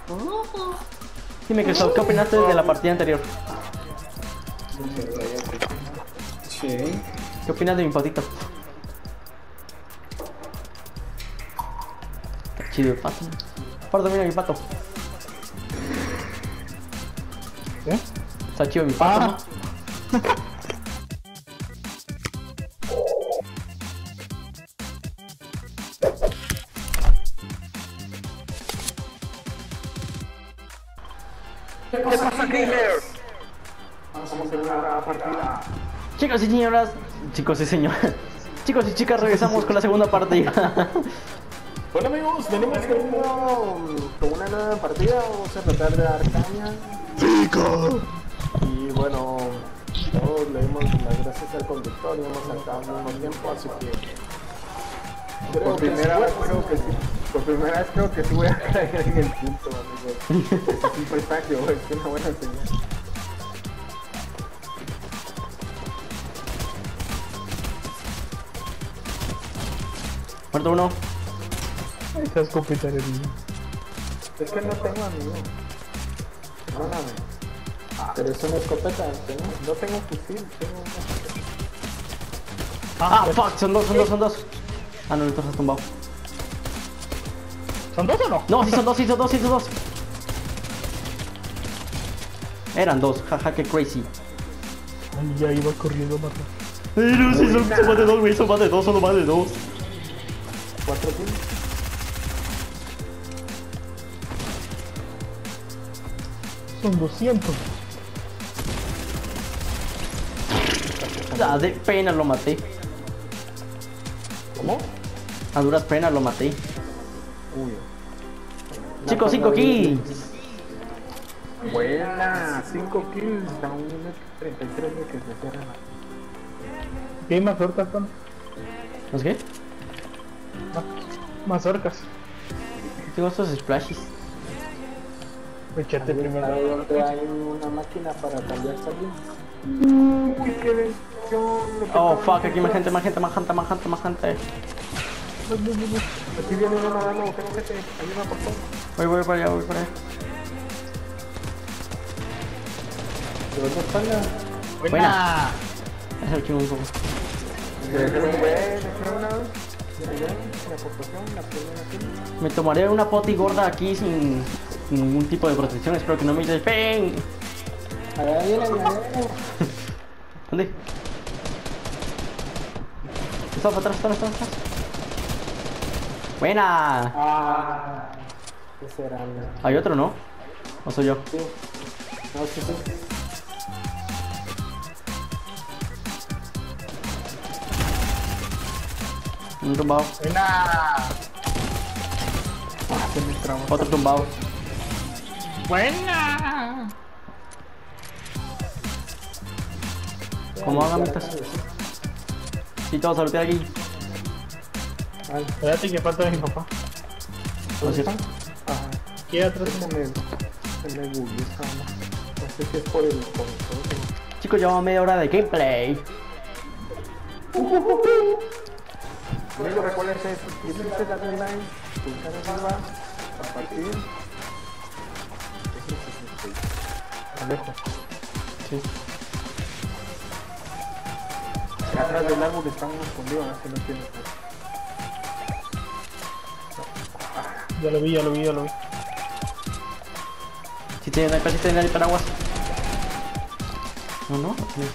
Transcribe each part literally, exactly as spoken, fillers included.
Dime, Cristóbal, ¿qué opinaste de la partida anterior? Sí. ¿Qué opinas de mi patito? Está chido el pato. Pardo, mira mi pato. ¿Qué? Está chido mi pato, Ah. ¿no? ¿Qué pasa, gamers? Vamos a hacer una partida. Chicos y señoras, chicos y señoras, chicos y chicas, regresamos con la segunda partida. Bueno amigos, venimos con una, con una nueva partida. Vamos a tratar de dar caña. ¡Chico! Y bueno, todos le dimos las gracias al conductor y hemos saltado al mismo tiempo, así que creo por que primera vez creo que sí. Por primera vez creo que sí voy a caer en el punto, amigos. Es un presagio, es una buena señal. Muerto uno. Estás completar el niño. Es que no tengo amigo. Perdóname. Pero es una escopeta, ¿tengo? No tengo fusil, tengo una escopeta. Ah, fuck, son dos, son dos, son dos. Ah, no, entonces has tumbado. ¿Son dos o no? No, sí son dos, sí son dos, sí son dos. Eran dos, jaja, qué crazy. Ay, ya iba corriendo a matar. Ay, no, sí, son, son más de dos, güey, son más de dos, son más de dos. ¿Cuatro kills? Son doscientos. A de pena lo maté. ¿Cómo? A duras penas lo maté. Uy. Chicos, cinco kills. Buena, cinco kills. A un treinta y tres de que se cierra la... ¿Qué hay más orcas, Tom? ¿No es qué? Más orcas. Tengo estos splashes. Echate primero. Ahí donde hay una máquina para cambiar salida. Uy, qué bendición. Oh, fuck, aquí más gente, más gente, más gente, más gente, más gente. Aquí viene una nadando, tengo que te ayuda por todo. Voy, voy para allá, voy para allá. ¿De dónde están las...? Buena. Es el chingo un poco. Me tomaré una poti gorda aquí sin, sin ningún tipo de protección. Espero que no me despen. Allá viene, allá viene. ¿Dónde? Está para atrás, está atrás, atrás. Buena. Ah, ¿qué será? Hay otro, ¿no? ¿O soy yo? Sí. No, sí, sí. Un tumbado. ¡Buena! Ah, se me trabó. Otro tumbado. ¡Buena! ¿Cómo van, amitas? Sí, todos a lootear aquí. Ay, Espérate que falta mi papá. ¿No es cierto? ajá. ¿Qué atrás? Se me, se me bugueó esa onda. No sé si es por el control. Chicos, llevamos media hora de gameplay. Amigo, recuérdense, suscribirse, darle like, pulsar arriba, compartir. Alejo. Sí. Atrás del árbol están escondidos, así no tiene. Ya lo vi, ya lo vi, ya lo vi. Si tienen ahí, si tienen ahí paraguas. No, no, no tiene.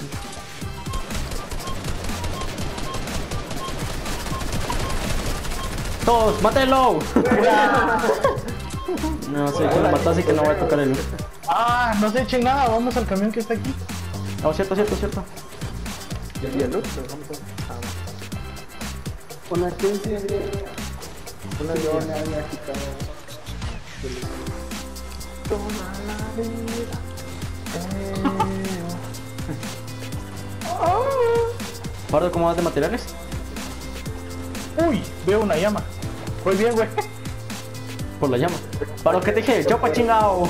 ¡Todos! ¡Mátenlo! No sé que lo mató, así que no voy a tocar el. Ah, no se echen nada, vamos al camión que está aquí. No, cierto, cierto, cierto. Y el luz, pero vamos a... Una quince, una yo me había quitado. Toda la vida. Pardo, ¿cómo vas de materiales? Uy, veo una llama. Voy bien, güey. Por la llama. Para lo que te dije, chopa chingao.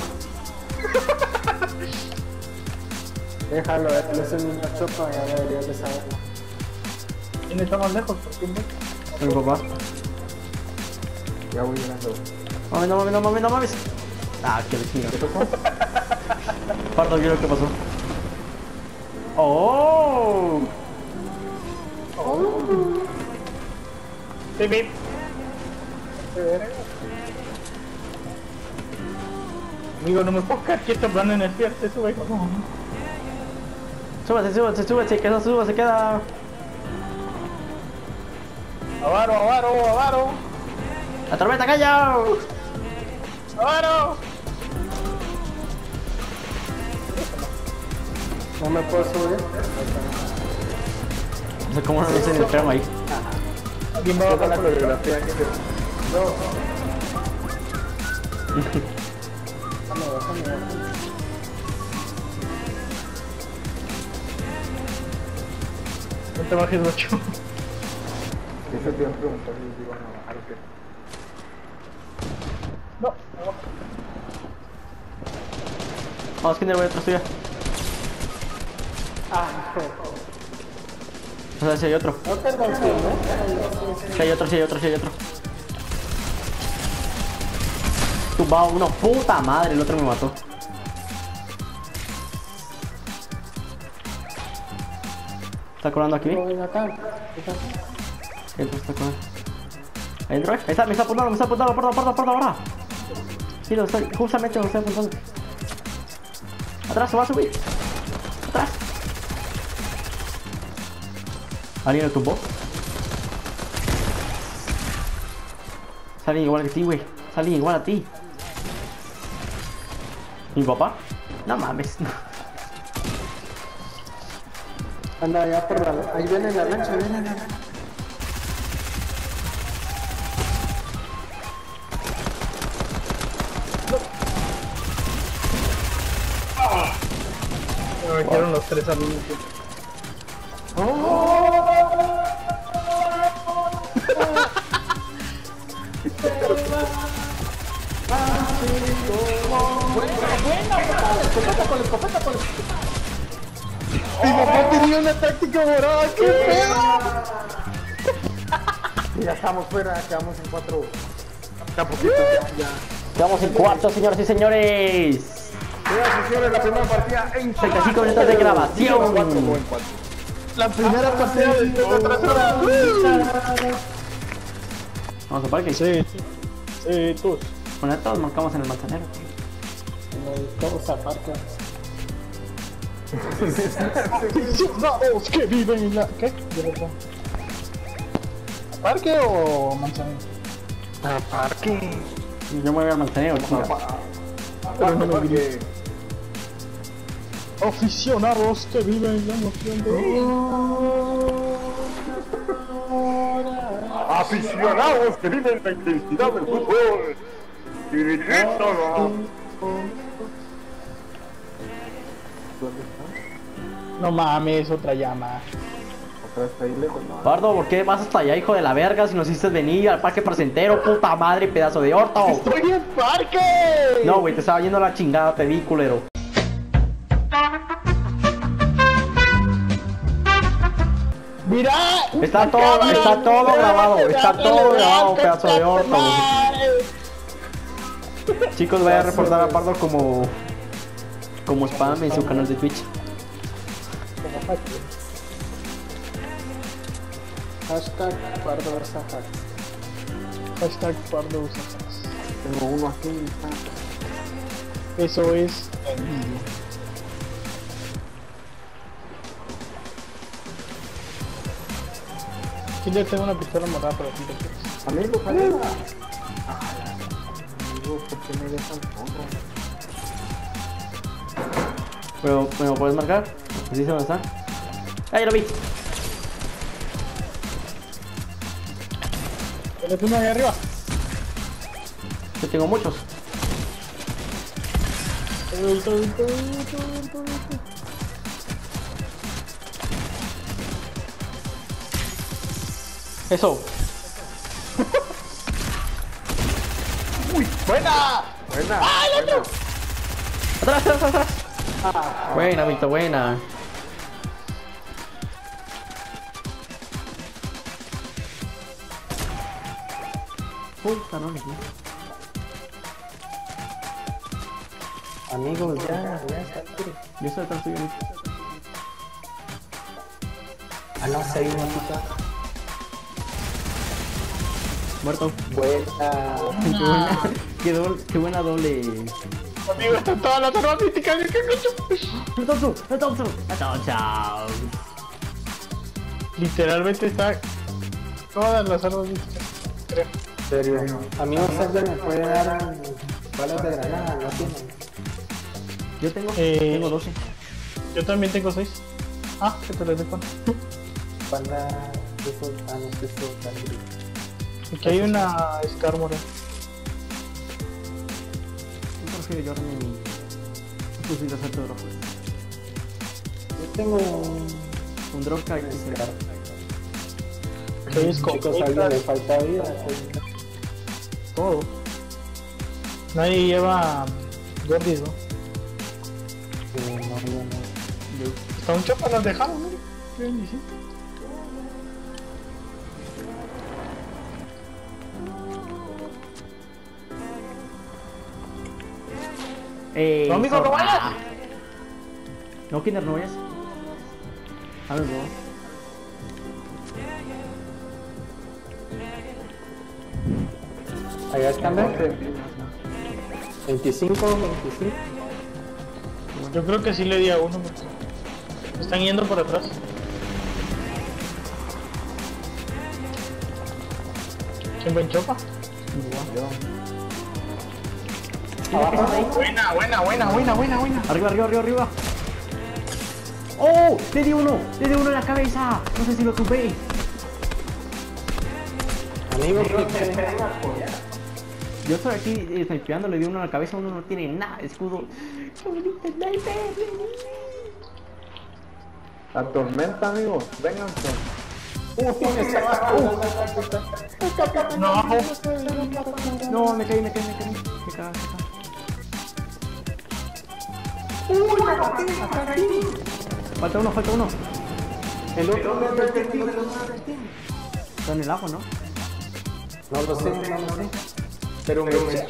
Déjalo, él es el niño chopa, ya deberías de saberlo. ¿Quién está más lejos? ¿Por qué no? Mi papá. Ya voy llegando. Mami, no mames, no mames, no mames. Ah, qué chingada. ¿Qué pasó? Pardo, ¿qué es lo que pasó? ¡Oh! Oh. Sí, sí. Amigo, no me puedo quedar quieto, Brandon, en el pie, se sube. No. Súbase, súbase, súbase, que no suba, se queda. Avaro, avaro, avaro. ¡La tormenta calla! Avaro. No me puedo subir. No sé cómo no dicen el tramo ahí. Alguien va a Toda la bajar por el coreografía que se... No. Déjame, déjame, déjame. No te bajes mucho. Eso te iba a preguntar y digo, no, bajar o qué. No, no bajo. Vamos, Kinder, voy atrás tuya. Ah, hijo. O sea, si hay otro. No te confío, ¿eh? Si hay otro, si hay otro, si hay otro. Tumbado uno, puta madre, el otro me mató. ¿Está colando aquí? No, ven acá. ¿Qué está colando? ¿Ahí entró? Ahí está, me está apuntando, me está apuntando, porta, porta, porta, ahora. Sí, lo estoy, justamente lo estoy apuntando. Atrás, se va a subir. Atrás. ¿Alguien lo tumbó? Salen igual que ti, güey. Salen igual a ti. ¿Mi papá? No mames. Anda allá por la... Ahí viene la lancha, viene la lancha. Me metieron los tres al mismo tiempo. Mi papá tenía una táctica morada, qué pedo. Y ya estamos fuera, quedamos en cuatro. Ya poquito, ya, ya. Estamos en cuarto, señoras y señores. Señoras y señores, la primera partida en treinta y cinco minutos de grabación. La primera partida de tres horas. Vamos a parque. Sí, sí. Sí, tú. Bueno, todos marcamos en el manzanero. Todos a parque. Aficionados que viven en la... ¿Qué? De verdad. ¿Parque o manzanero? A parque. Yo me voy al manzanero, chinga. Pero no me grité. Aficionados que viven en la emoción de... Aficionados que viven la intensidad del fútbol. Dirigírselo. No mames, otra llama. Otra vez está ahí lejos, ¿no? Pardo, ¿por qué vas hasta allá, hijo de la verga? Si nos hiciste venir al parque placentero, puta madre, pedazo de orto. ¡Estoy en parque! No, güey, te estaba yendo la chingada, te vi, culero. ¡Mira! Está todo, está todo grabado, está todo grabado, pedazo de orto, güey. Chicos, voy a reportar a Pardo como... como spam en su canal de Twitch. Hashtag Pardo usa hack. Hashtag Pardo usa hacks. Tengo uno aquí. Eso es envidia. Kinder, tengo una pistola morada para ti, ¿te quieres? Amigo, amigo. Amigo, ¿por qué me dejan todo? Pero, ¿me lo puedes marcar? ¿Sí sé dónde está? ¡Ah, ya lo vi! ¿Tienes uno ahí arriba? Yo tengo muchos. Eso. ¡Uy! ¡Buena! Buena. ¡Ah, el otro! Atrás, atrás, atrás. Buena, Vito, buena. Uy, canones, ¿no? Amigos, ya, ya está. Yo estoy atrás tuyo ahorita. Ah, no, se hay una puta. Muerto. Buena. Qué buena, qué, do- qué buena doble. Amigo, están todas las armas místicas. ¿Qué coño? ¡No tonto! ¡No tonto! ¡No tonto! Literalmente está todas las armas místicas. Creo. En serio. Amigos, ¿alguien me puede dar balas de granada? ¿No tienen? Yo tengo, Eh, tengo doce. Yo también tengo seis. Ah, que te lo dejo. Bala de esos, ah, no sé, esos tan gris. Aquí hay una Scar morena. Yo prefiero llevarme mi fusil de asalto de rojo. Yo tengo un... Un drop kite. Soy Chicos, a alguien le falta vida. todo. Nadie lleva Gordis, ¿no? Eh, no, yo no. Hasta un chopa nos dejaron, ¿no? Qué bendición. ¡Ey! No, amigo, no zorra. vayas. No, Kinder, no vayas. A ver, no. Allá están veinte. veinticinco, veinticinco. Yo creo que sí le di a uno. Porque están yendo por atrás. ¿Quién buen chopa? Buena, buena, buena, buena, buena, buena. Arriba, arriba, arriba, arriba. ¡Oh! ¡Le di uno! ¡Le di uno en la cabeza! No sé si lo tuve. Amigos, creo que Yo estoy aquí eh, snipeando, le di uno en la cabeza, uno no tiene nada, escudo. ¡Qué bonito sniper! la tormenta, amigos, vénganse. No, No, me caí, me caí, me caí. Me cago, me cago. Falta uno, falta uno. El otro Está en el agua, ¿no? no lo sé, no lo sé. Pero me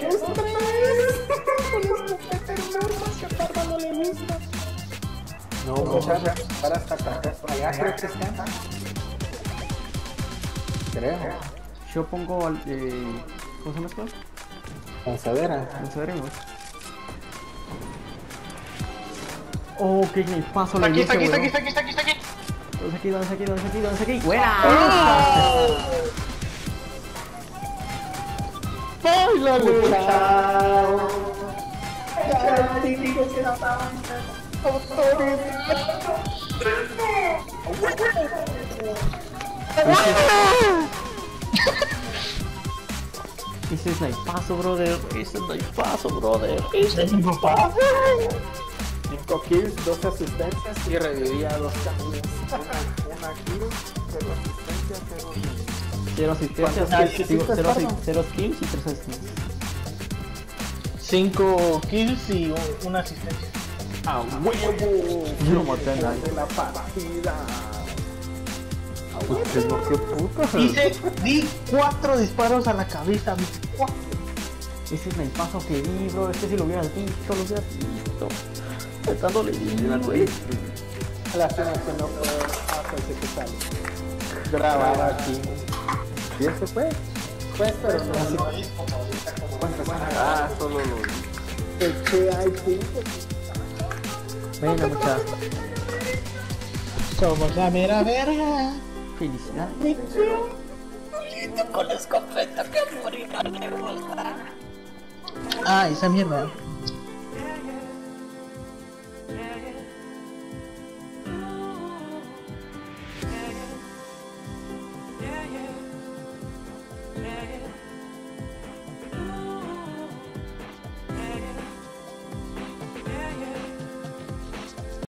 No, muchachos, para hasta acá. Allá creo que está. Creo. Yo pongo al. Eh, ¿Cómo se llama esto? Lanzadera. Lanzaremos. Oh, qué paso Está le aquí, está aquí, dio está ese aquí, está aquí, está aquí, está aquí. ¿Dónde aquí, dónde aquí, dónde aquí, dónde aquí? ¡Buena! ¡Ay, la lucha! Ese es snipazo, brother. Ese es snipazo, brother. Ese ¿Es mi papá? cinco kills, dos asistencias y revivía a dos camiones. Una kill, cero asistencias, cero kills. Cero asistencias, ¿Cuántas sí, digo, hiciste, cero, asi- Spartan? cero kills y tres asistencias. Cinco kills y una asistencia. ¡A huevo! Yo no maté a nadie. De la partida. ¡A huevo! ¡Qué puta! Hice, di cuatro disparos a la cabeza, mi cuatro. Ese snipazo que vi, bro. Este si lo hubieras visto, lo hubieras visto. Tanto le di, güey. Lástima que no puedo hacerse que sale. Grabar aquí. ¿Y eso fue? Pues, pero no así. ¿Cuántas? Ah, solo lo vi. Eché ahí puntos. Venga, muchachos. Somos la mera verga. Felicidades. Ah, esa mierda.